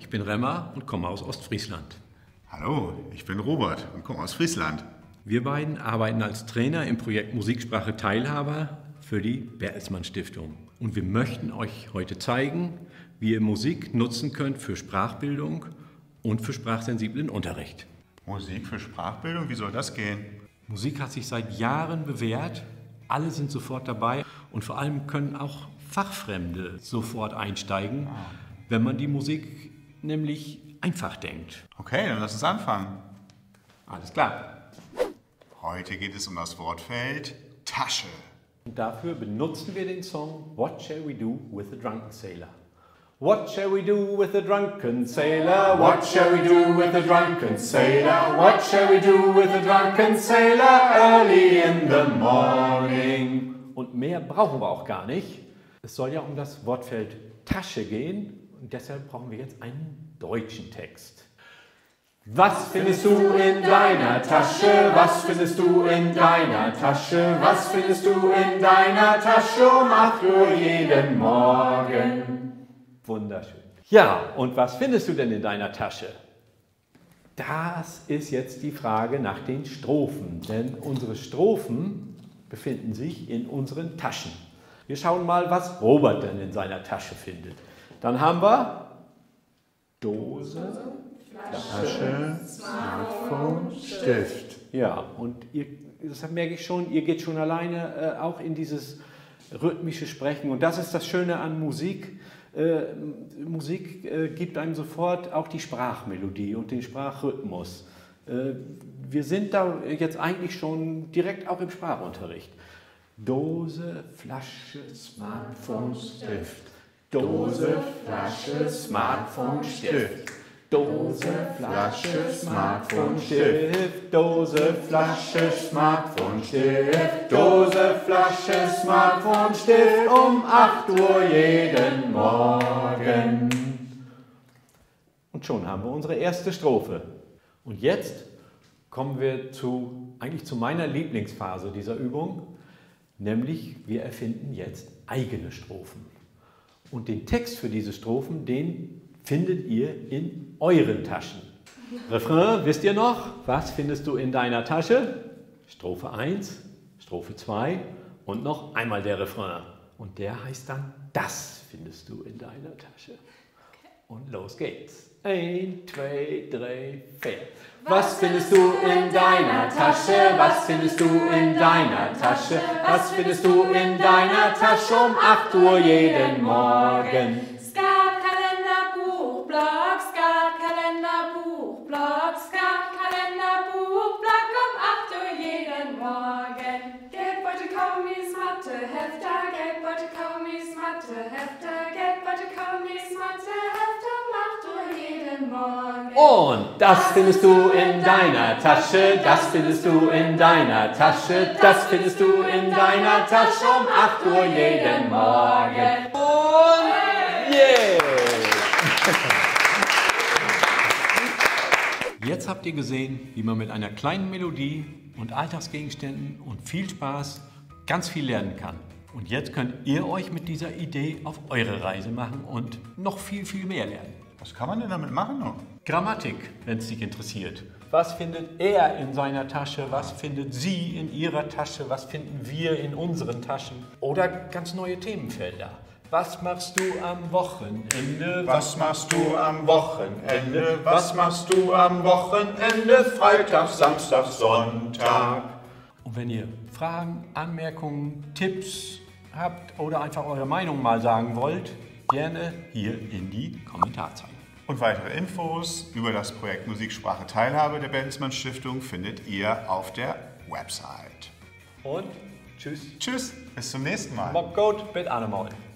ich bin Remmer und komme aus Ostfriesland. Hallo, ich bin Robert und komme aus Friesland. Wir beiden arbeiten als Trainer im Projekt Musiksprache Teilhaber für die Bertelsmann Stiftung. Und wir möchten euch heute zeigen, wie ihr Musik nutzen könnt für Sprachbildung und für sprachsensiblen Unterricht. Musik für Sprachbildung, wie soll das gehen? Musik hat sich seit Jahren bewährt, alle sind sofort dabei und vor allem können auch Fachfremde sofort einsteigen, wenn man die Musik nämlich einfach denkt. Okay, dann lass uns anfangen. Alles klar. Heute geht es um das Wortfeld Tasche. Und dafür benutzen wir den Song What Shall We Do with a Drunken Sailor? What shall we do with a drunken sailor? What shall we do with a drunken sailor? What shall we do with a drunken sailor early in the morning? Und mehr brauchen wir auch gar nicht. Es soll ja um das Wortfeld Tasche gehen und deshalb brauchen wir jetzt einen deutschen Text. Was findest du in deiner Tasche? Was findest du in deiner Tasche? Was findest du in deiner Tasche um 8 Uhr jeden Morgen? Wunderschön. Ja, und was findest du denn in deiner Tasche? Das ist jetzt die Frage nach den Strophen, denn unsere Strophen befinden sich in unseren Taschen. Wir schauen mal, was Robert denn in seiner Tasche findet. Dann haben wir Dose, Tasche, Smartphone, Stift. Ja, und das merke ich schon, ihr geht schon alleine auch in dieses rhythmische Sprechen. Und das ist das Schöne an Musik. Musik gibt einem sofort auch die Sprachmelodie und den Sprachrhythmus. Wir sind da jetzt eigentlich schon direkt auch im Sprachunterricht. Dose, Flasche, Smartphone, Stift. Dose, Flasche, Smartphone, Stift. Dose, Flasche, Smartphone, Stift. Dose, Flasche, Smartphone, Stift. Dose, Flasche, Smartphone, Stift um 8 Uhr jeden Morgen. Und schon haben wir unsere erste Strophe. Und jetzt kommen wir eigentlich zu meiner Lieblingsphase dieser Übung, nämlich wir erfinden jetzt eigene Strophen. Und den Text für diese Strophen, den findet ihr in euren Taschen. Refrain, wisst ihr noch? Was findest du in deiner Tasche? Strophe 1, Strophe 2 und noch einmal der Refrain. Und der heißt dann, das findest du in deiner Tasche. Und los geht's. 1, 2, 3, 4. Was findest du in deiner Tasche? Was findest du in deiner Tasche? Was findest du in deiner Tasche um 8 Uhr jeden Morgen? Und das findest du in deiner Tasche, das findest du in deiner Tasche, das findest du in deiner Tasche um 8 Uhr jeden Morgen. Und yeah! Jetzt habt ihr gesehen, wie man mit einer kleinen Melodie und Alltagsgegenständen und viel Spaß ganz viel lernen kann. Und jetzt könnt ihr euch mit dieser Idee auf eure Reise machen und noch viel, viel mehr lernen. Was kann man denn damit machen noch? Grammatik, wenn es dich interessiert. Was findet er in seiner Tasche? Was findet sie in ihrer Tasche? Was finden wir in unseren Taschen? Oder ganz neue Themenfelder. Was machst du am Wochenende? Was machst du am Wochenende? Was machst du am Wochenende? Freitag, Samstag, Sonntag. Und wenn ihr Fragen, Anmerkungen, Tipps habt oder einfach eure Meinung mal sagen wollt, gerne hier in die Kommentarzeile. Und weitere Infos über das Projekt Musiksprache Teilhabe der Bertelsmann Stiftung findet ihr auf der Website. Und tschüss. Tschüss, bis zum nächsten Mal. Macht gut, bis andermal.